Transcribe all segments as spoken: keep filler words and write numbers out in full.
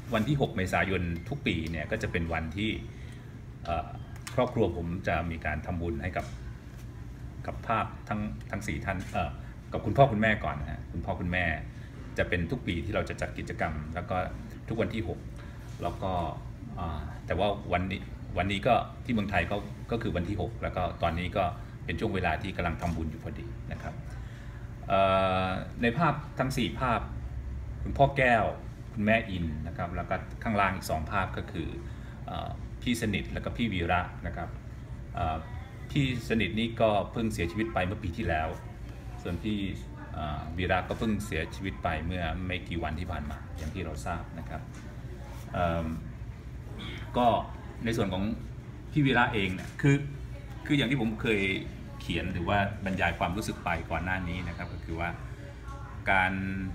วันที่หกเมษายนทุกปีเนี่ยก็จะเป็นวันที่ครอบครัวผมจะมีการทำบุญให้กับกับภาพทั้งทั้งสี่ท่านกับคุณพ่อคุณแม่ก่อนนะฮะคุณพ่อคุณแม่จะเป็นทุกปีที่เราจะจัดกิจกรรมแล้วก็ทุกวันที่หกแล้วก็แต่ว่าวันนี้วันนี้ก็ที่เมืองไทยก็ก็คือวันที่หกแล้วก็ตอนนี้ก็เป็นช่วงเวลาที่กำลังทำบุญอยู่พอดีนะครับในภาพทั้งสี่ภาพคุณพ่อแก้วคุณแม่อินนะครับแล้วก็ข้างล่างอีกสองภาพก็คือพี่สนิทแล้วก็พี่วีระนะครับพี่สนิทนี่ก็เพิ่งเสียชีวิตไปเมื่อปีที่แล้วส่วนพี่วีระก็เพิ่งเสียชีวิตไปเมื่อไม่กี่วันที่ผ่านมาอย่างที่เราทราบนะครับก็ในส่วนของพี่วีระเองเนี่ยคือคืออย่างที่ผมเคยเขียนหรือว่าบรรยายความรู้สึกไปก่อนหน้านี้นะครับก็คือว่าการ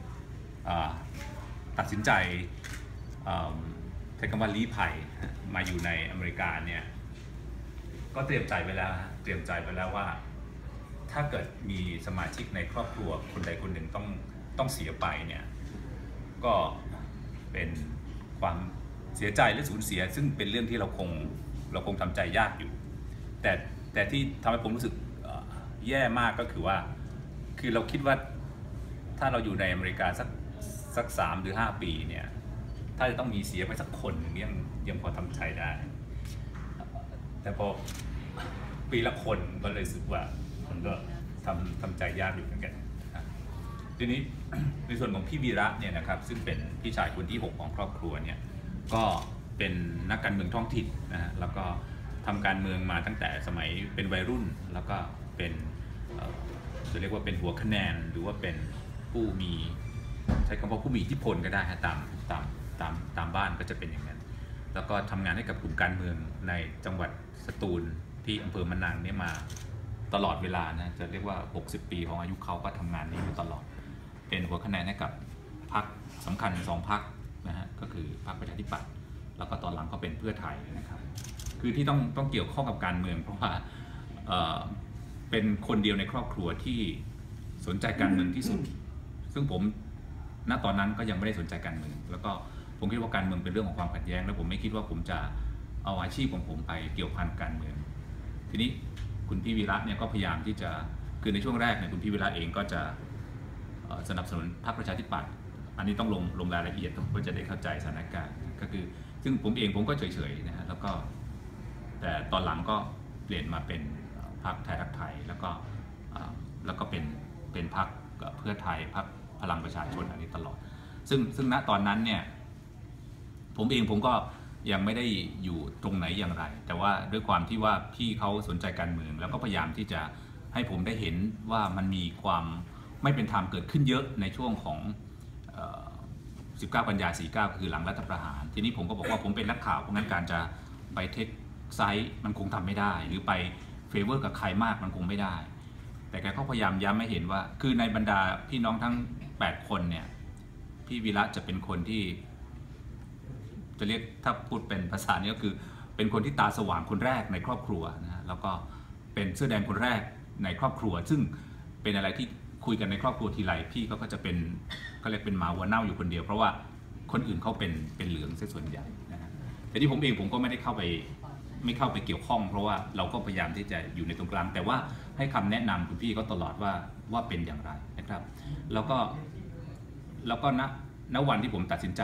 ตัดสินใจใช้คำว่าลี้ภัยมาอยู่ในอเมริกาเนี่ยก็เตรียมใจไว้แล้วเตรียมใจไว้แล้วว่าถ้าเกิดมีสมาชิกในครอบครัวคนใดคนหนึ่งต้องต้องเสียไปเนี่ยก็เป็นความเสียใจและสูญเสียซึ่งเป็นเรื่องที่เราคงเราคงทำใจยากอยู่แต่แต่ที่ทำให้ผมรู้สึกแย่มากก็คือว่าคือเราคิดว่าถ้าเราอยู่ในอเมริกาสักสักสามหรือห้าปีเนี่ยถ้าจะต้องมีเสียไปสักคนยังยังพอทำใจได้แต่พอปีละคนก็เลยรู้สึกว่ามันก็ทำทำใจยากอยู่เหมือนกันทีนี้ในส่วนของพี่วีระเนี่ยนะครับซึ่งเป็นพี่ชายคนที่หกของครอบครัวเนี่ยก็เป็นนักการเมืองท้องถิ่นนะฮะแล้วก็ทำการเมืองมาตั้งแต่สมัยเป็นวัยรุ่นแล้วก็เป็นจะเรียกว่าเป็นหัวคะแนนหรือว่าเป็นผู้มีใช้คำว่าผู้มีอิทธิพลก็ได้ฮะตามตามตามตามบ้านก็จะเป็นอย่างนั้นแล้วก็ทำงานให้กับกลุ่มการเมืองในจังหวัดสตูลที่อำเภอมะนังเนี่ยมาตลอดเวลานะจะเรียกว่าหกสิบปีของอายุเขาก็ทำงานนี้อยู่ตลอดเป็นหัวคะแนนให้กับพรรคสำคัญสองพรรคนะฮะก็คือพรรคประชาธิปัตย์แล้วก็ตอนหลังก็เป็นเพื่อไทยนะครับคือที่ต้องต้องเกี่ยวข้องกับการเมืองเพราะว่าเอ่อเป็นคนเดียวในครอบครัวที่สนใจการเมืองที่สุดซึ่งผมณตอนนั้นก็ยังไม่ได้สนใจการเมืองแล้วก็ผมคิดว่าการเมืองเป็นเรื่องของความขัดแย้งแล้วผมไม่คิดว่าผมจะเอาอาชีพของผมไปเกี่ยวพันการเมืองทีนี้คุณพี่วีระเนี่ยก็พยายามที่จะคือในช่วงแรกเนี่ยคุณพี่วีระเองก็จะสนับสนุนพรรคประชาธิปัตย์อันนี้ต้องลงลงรายละเอียดเพื่อจะได้เข้าใจสถานการณ์ก็คือซึ่งผมเองผมก็เฉยๆนะฮะแล้วก็แต่ตอนหลังก็เปลี่ยนมาเป็นพรรคไทยรักไทยแล้วก็แล้วก็เป็นเป็นพรรคเพื่อไทยพรรคพลังประชาชนอันนี้ตลอดซึ่งซึ่งณตอนนั้นเนี่ยผมเองผมก็ยังไม่ได้อยู่ตรงไหนอย่างไรแต่ว่าด้วยความที่ว่าพี่เขาสนใจการเมืองแล้วก็พยายามที่จะให้ผมได้เห็นว่ามันมีความไม่เป็นธรรมเกิดขึ้นเยอะในช่วงของสิบเก้ากันยายนสี่สิบเก้าคือหลังรัฐประหารทีนี้ผมก็บอกว่าผมเป็นนักข่าวเพราะงั้นการจะไปเทคไซส์มันคงทำไม่ได้หรือไปเฟเวอร์กับใครมากมันคงไม่ได้แต่แกก็พยายามย้ำให้เห็นว่าคือในบรรดาพี่น้องทั้งแปดคนเนี่ยพี่วีระจะเป็นคนที่จะเรียกถ้าพูดเป็นภาษานี้ก็คือเป็นคนที่ตาสว่างคนแรกในครอบครัวนะแล้วก็เป็นเสื้อแดงคนแรกในครอบครัวซึ่งเป็นอะไรที่คุยกันในครอบครัวทีไรพี่เขาก็จะเป็นเขาเรียกเป็นหมาวัวเน่าอยู่คนเดียวเพราะว่าคนอื่นเขาเป็นเป็นเหลืองซะส่วนใหญ่นะฮะแต่ที่ผมเองผมก็ไม่ได้เข้าไปไม่เข้าไปเกี่ยวข้องเพราะว่าเราก็พยายามที่จะอยู่ในตรงกลางแต่ว่าให้คำแนะนำคุณพี่ก็ตลอดว่าว่าเป็นอย่างไรนะครับแล้วก็แล้วก็ณณวันที่ผมตัดสินใจ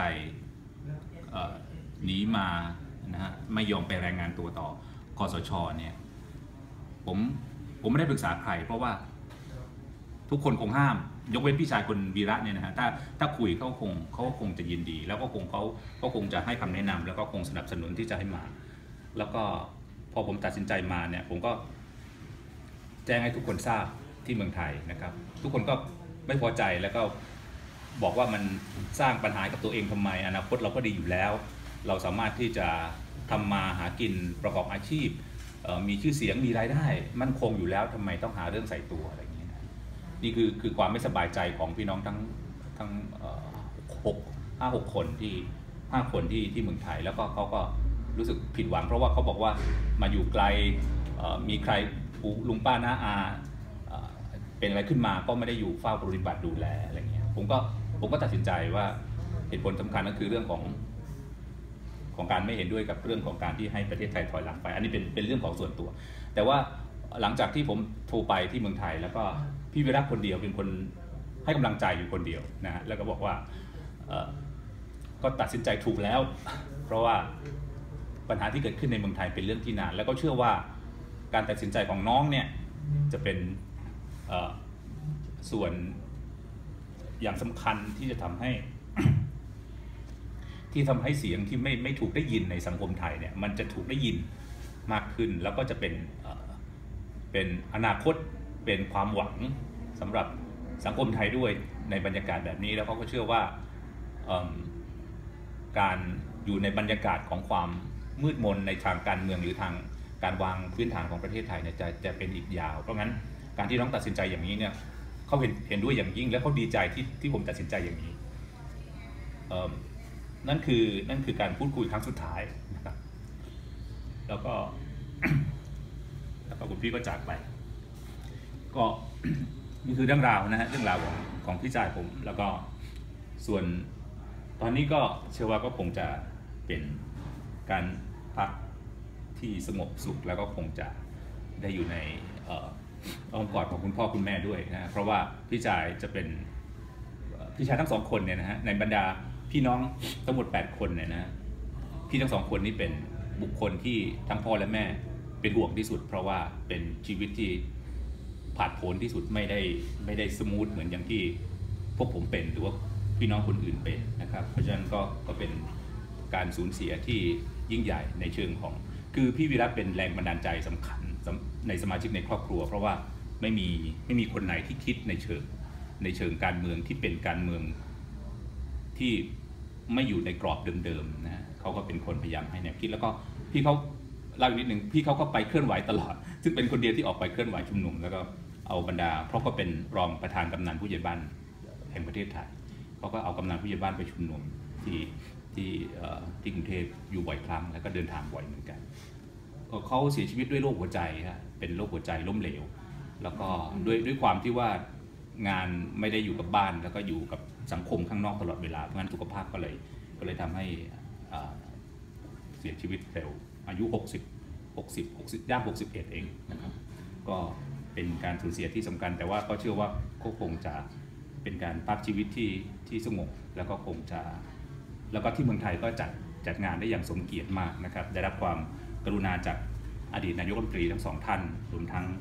หนีมานะฮะไม่ยอมไปรายงานตัวต่อคสช.เนี่ยผมผมไม่ได้ปรึกษาใครเพราะว่าทุกคนคงห้ามยกเว้นพี่ชายคนวีระเนี่ยนะฮะถ้าถ้าคุยเขาคงเขาคงจะยินดีแล้วก็คงเขาก็คงจะให้คำแนะนำแล้วก็คงสนับสนุนที่จะให้มาแล้วก็พอผมตัดสินใจมาเนี่ยผมก็แจ้งให้ทุกคนทราบที่เมืองไทยนะครับทุกคนก็ไม่พอใจแล้วก็บอกว่ามันสร้างปัญหากับตัวเองทำไมอนาคตเราก็ดีอยู่แล้วเราสามารถที่จะทำมาหากินประกอบอาชีพมีชื่อเสียงมีรายได้มั่นคงอยู่แล้วทำไมต้องหาเรื่องใส่ตัวอะไรอย่างนี้นะนี่คือคือความไม่สบายใจของพี่น้องทั้งทั้งหกห้าหกคนที่ห้าคนที่ที่เมืองไทยแล้วก็เขาก็รู้สึกผิดหวังเพราะว่าเขาบอกว่ามาอยู่ไกลมีใครลุงป้าน้าอาเป็นอะไรขึ้นมาก็ไม่ได้อยู่เฝ้าปฏิบัติดูแลอะไรเงี้ยผมก็ผมก็ตัดสินใจว่าเหตุผลสำคัญก็คือเรื่องของของการไม่เห็นด้วยกับเรื่องของการที่ให้ประเทศไทยถอยหลังไปอันนี้เป็นเป็นเรื่องของส่วนตัวแต่ว่าหลังจากที่ผมโทรไปที่เมืองไทยแล้วก็พี่วิรัตคนเดียวเป็นคนให้กำลังใจอยู่คนเดียวนะฮะแล้วก็บอกว่าก็ตัดสินใจถูกแล้วเพราะว่าปัญหาที่เกิดขึ้นในเมืองไทยเป็นเรื่องที่นานแล้วก็เชื่อว่าการตัดสินใจของน้องเนี่ยจะเป็นส่วนอย่างสำคัญที่จะทำให้ ที่ทำให้เสียงที่ไม่ไม่ถูกได้ยินในสังคมไทยเนี่ยมันจะถูกได้ยินมากขึ้นแล้วก็จะเป็นเป็นอนาคตเป็นความหวังสำหรับสังคมไทยด้วยในบรรยากาศแบบนี้แล้วเขาก็เชื่อว่าการอยู่ในบรรยากาศของความมืดมนในทางการเมืองหรือทางการวางพื้นฐานของประเทศไทยเนี่ยจะจะเป็นอีกยาวเพราะงั้นการที่น้องตัดสินใจอย่างนี้เนี่ยเขาเห็นเห็นด้วยอย่างยิ่งและเขาดีใจที่ที่ผมตัดสินใจอย่างนี้นั่นคือนั่นคือการพูดคุยครั้งสุดท้ายนะครับแล้วก็ แล้วก็คุณพี่ก็จากไปก็ นี่คือเรื่องราวนะฮะเรื่องราวของของพี่ชายผมแล้วก็ส่วนตอนนี้ก็เชื่อว่าก็คงจะเป็นการพักที่สงบสุขแล้วก็คงจะได้อยู่ในอ้อมกอดของคุณพ่อคุณแม่ด้วยนะเพราะว่าพี่ชายจะเป็นพี่ชายทั้งสองคนเนี่ยนะฮะในบรรดาพี่น้องทั้งหมดแปดคนเนี่ยนะพี่ทั้งสองคนนี้เป็นบุคคลที่ทั้งพ่อและแม่เป็นห่วงที่สุดเพราะว่าเป็นชีวิตที่ผ่านโผนที่สุดไม่ได้ไม่ได้สมูทเหมือนอย่างที่พวกผมเป็นหรือว่าพี่น้องคนอื่นเป็นนะครับเพราะฉะนั้นก็ก็เป็นการสูญเสียที่ยิ่งใหญ่ในเชิงของคือพี่วิรัตเป็นแรงบันดาลใจสำคัญในสมาชิกในครอบครัวเพราะว่าไม่มีไม่มีคนไหนที่คิดในเชิงในเชิงการเมืองที่เป็นการเมืองที่ไม่อยู่ในกรอบเดิมๆนะเขาก็เป็นคนพยายามให้แนวคิดแล้วก็พี่เขาเล่าอีกนิดหนึ่งพี่เขาก็ไปเคลื่อนไหวตลอดซึ่งเป็นคนเดียวที่ออกไปเคลื่อนไหวชุมนุมแล้วก็เอาบรรดาเพราะก็เป็นรองประธานกำนันผู้ใหญ่บ้านแห่งประเทศไทยเขาก็เอากำนันผู้ใหญ่บ้านไปชุมนุมที่ที่ที่กรุงเทพอยู่บ่อยครั้งแล้วก็เดินทางบ่อยเหมือนกันเขาเสียชีวิตด้วยโรคหัวใจครับเป็นโรคหัวใจล้มเหลวแล้วก็ด้วยด้วยความที่ว่างานไม่ได้อยู่กับบ้านแล้วก็อยู่กับสังคมข้างนอกตลอดเวลาเพราะงั้นสุขภาพก็เลยก็เลยทำให้เสียชีวิตเร็วอายุหกสิบ หกสิบ หกสิบย่างหกสิบเอ็ดเองนะครับก็เป็นการสูญเสียที่สำคัญแต่ว่าก็เชื่อว่าก็คงจะเป็นการพักชีวิตที่ที่สงบแล้วก็คงจะแล้วก็ที่เมืองไทยก็จัดจัดงานได้อย่างสมเกียรติมากนะครับได้รับความกรุณาจากอดีตนายกรัฐมนตรีทั้งสองท่านรวมทั้ง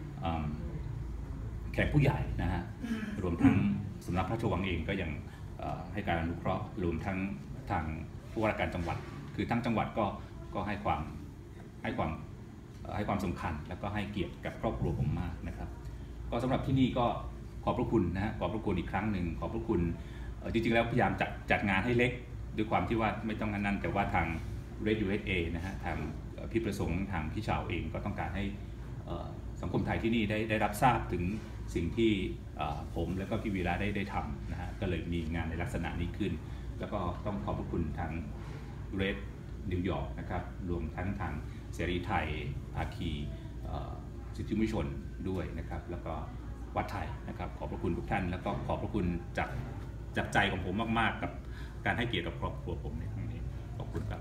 แขกผู้ใหญ่นะฮะรวมทั้งสำนักพระราชวังเองก็ยังให้การอนุเคราะห์รวมทั้งทางผู้ว่าราชการจังหวัดคือทั้งจังหวัดก็ก็ให้ความให้ความให้ความสำคัญแล้วก็ให้เกียรติกับครอบครัวผมมากนะครับก็สำหรับที่นี่ก็ขอบพระคุณนะฮะขอบพระคุณอีกครั้งหนึ่งขอบพระคุณจริงๆแล้วพยายามจัดจัดงานให้เล็กด้วยความที่ว่าไม่ต้องนั้น แต่ว่าทาง Red ยู เอส เอ นะฮะทางพี่ประสงค์ทางพี่ชาวเองก็ต้องการให้สังคมไทยที่นี่ได้ได้รับทราบถึงสิ่งที่ผมและก็พี่วีระได้ได้ทำนะฮะก็เลยมีงานในลักษณะนี้ขึ้นแล้วก็ต้องขอบพระคุณทาง Red นิวยอร์กนะครับรวมทั้งทางเสรีไทยภาคีสิทธิมนุษยชนด้วยนะครับแล้วก็วัดไทยนะครับขอบพระคุณทุกท่านแล้วก็ขอบพระคุณจากจากใจของผมมากๆกับการให้เกียรติกับครอบครัวผมในครั้งนี้ขอบคุณครับ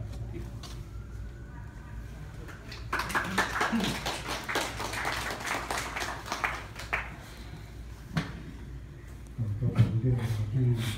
ก็เป็นเรื่องที่